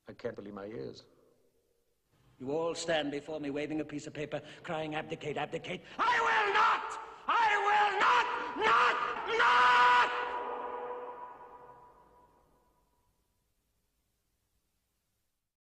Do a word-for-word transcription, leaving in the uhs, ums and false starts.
I can't believe my ears. You all stand before me waving a piece of paper, crying, abdicate, abdicate. I will not!